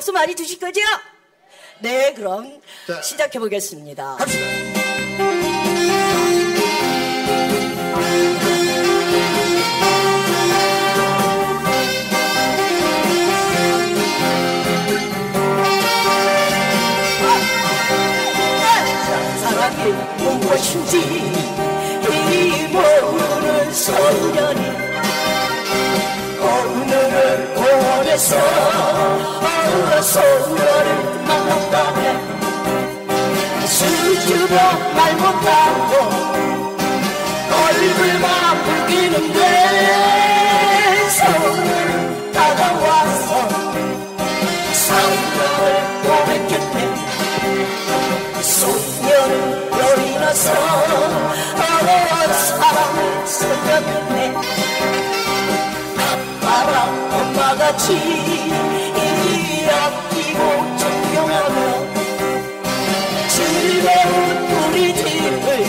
박수 많이 주실 거죠? 네, 그럼 자, 시작해 보겠습니다. 갑시다. 사랑이 무엇인지 이 모르는 소년이 오늘은 공원에서 소녀를 만났다네. 수줍어 말 못하고 얼굴만 붉히는데 소녀는 다가와서 사랑을 고백했네. 소녀는 열이 나서 사랑을 속였네. 아빠랑 엄마같이 아끼고 존경하며 즐거운 우리 집을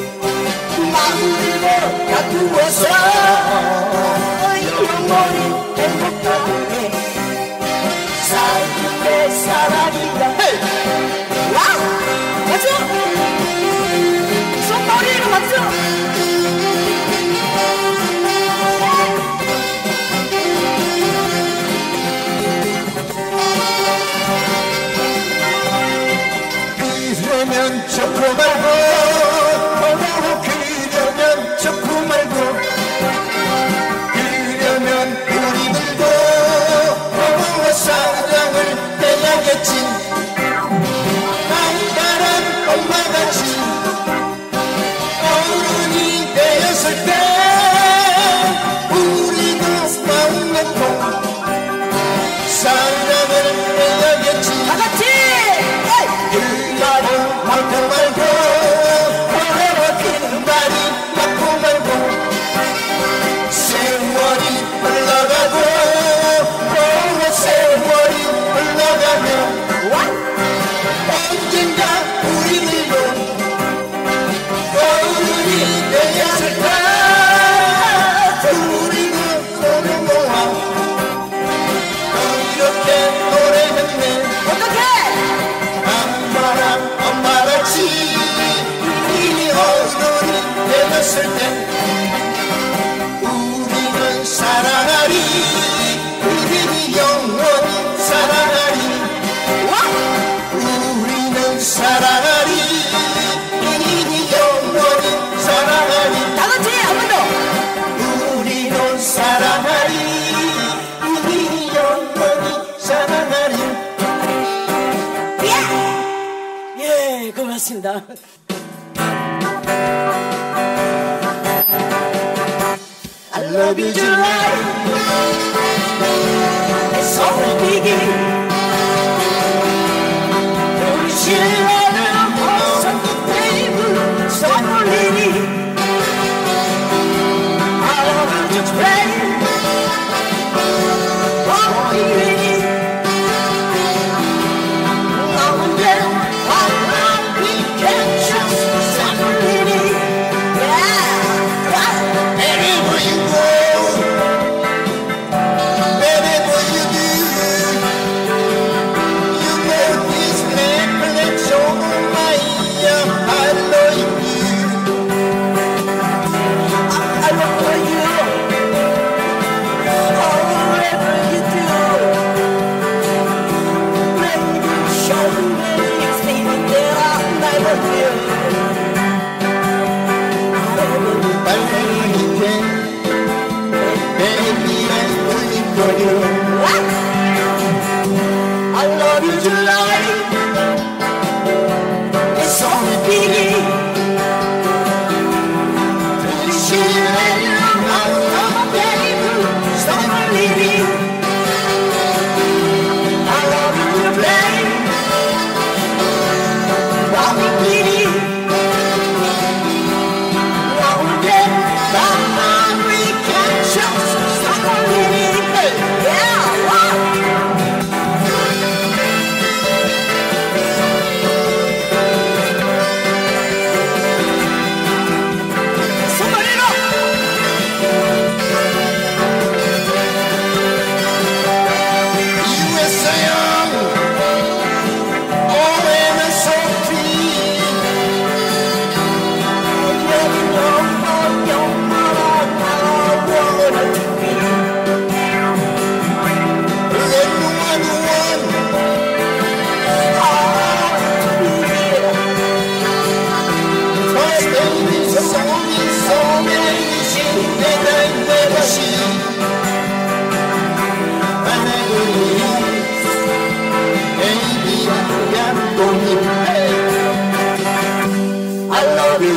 만들고 가꾸어서 영원히 행복하게 살기 내 사랑이다. 와우! 박수! 손머리로 박수! 그러면 좋고 말고 그러면 좋고 말고 그러면 우리들도 사랑을 해야겠지. 아빠랑 엄마같이 어른이 되었을 때 우리도 마음 놓고 사랑을 해야겠지. 다같이! 말고 말고 그 말이 맞고 말고 세월이 흘러가고 세월이 흘러가면 언젠가 우리들도 어른이 되었을까. 우리도 손을 모아 이렇게 노래했네. 어떡해! 아빠랑 엄마같이 이 어른이 되었을 때 우리는 사랑하리. 우리는 영원히 사랑하리. 우리는 사랑하리. 우리는 영원히 사랑하리. 다같이 한 번 더! 우리는 사랑하리. 우리는 영원히 사랑하리. 예, 고맙습니다. I love you July. 내 손을 비기 우리 신랑은 벌써 테이블 선물리니 I love you July. 이니 나 혼자 Wherever you go, wherever you do, you know this land that's over my I love you. I love you. Whatever you do, baby, show me it's even there. I love you. Baby, I'm waiting for you. I love you July. It's only beginning. Pretty sure that I'm baby, summer lady. I love you, baby. Robbie Kitty. One day, we can just summer lady. Yeah, wow.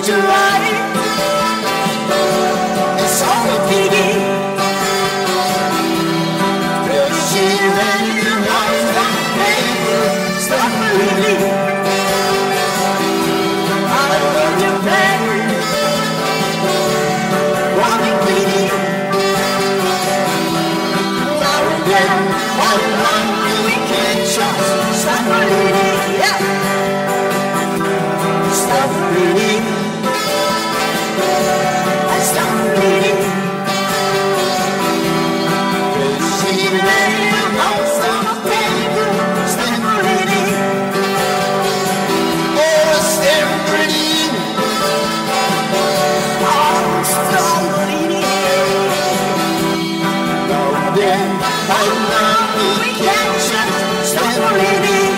Close your eyes. It's all a pity. Wishing that you lost that paper. Stop believing. I love you, baby. Running bleeding. Now and then, how long we can trust. Stop believing. Yeah. Stop believing. I stop believing. Wishing that you lost that paper. Stop believing. Oh, stop believing. Stop believing. Now and then, how long we can trust. Stop believing.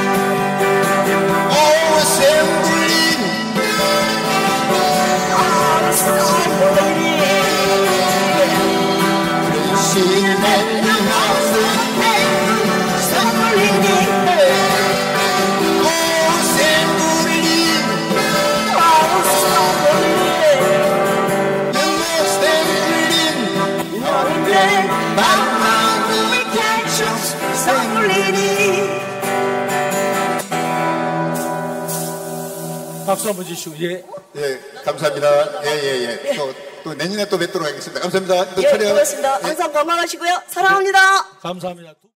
Oh, stop believing. Stop believing. Wishing that you lost that paper. Stop believing. Oh, stop believing. Stop believing. You must stop believing. Now and then, how long we can trust. Stop believing. 박수 한번 주시고, 예. 예, 감사합니다. 예, 예, 예. 또 내년에 또 뵙도록 하겠습니다. 감사합니다. 또 예, 촬영. 고맙습니다. 항상 건강하시고요. 사랑합니다. 감사합니다.